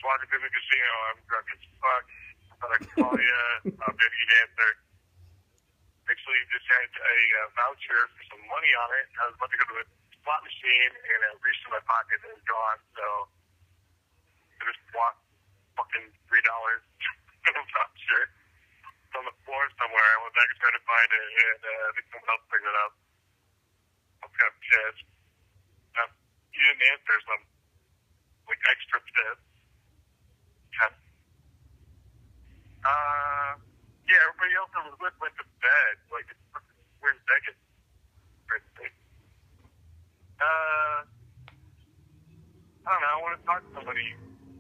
just walking through the casino. I'm drunk as fuck. I thought I'd call you. Maybe you'd answer. Actually, just had a voucher for some money on it. I was about to go to a slot machine, and it reached in my pocket and it was gone. So I just walked fucking $3 voucher. It's on the floor somewhere. I went back and tried to find it, and I think someone else picked it up. I'm kind of pissed. You didn't answer, so I'm like extra pissed. Okay. Yeah, everybody else I was with went to bed. Like, we're in Vegas. I don't know. I want to talk to somebody.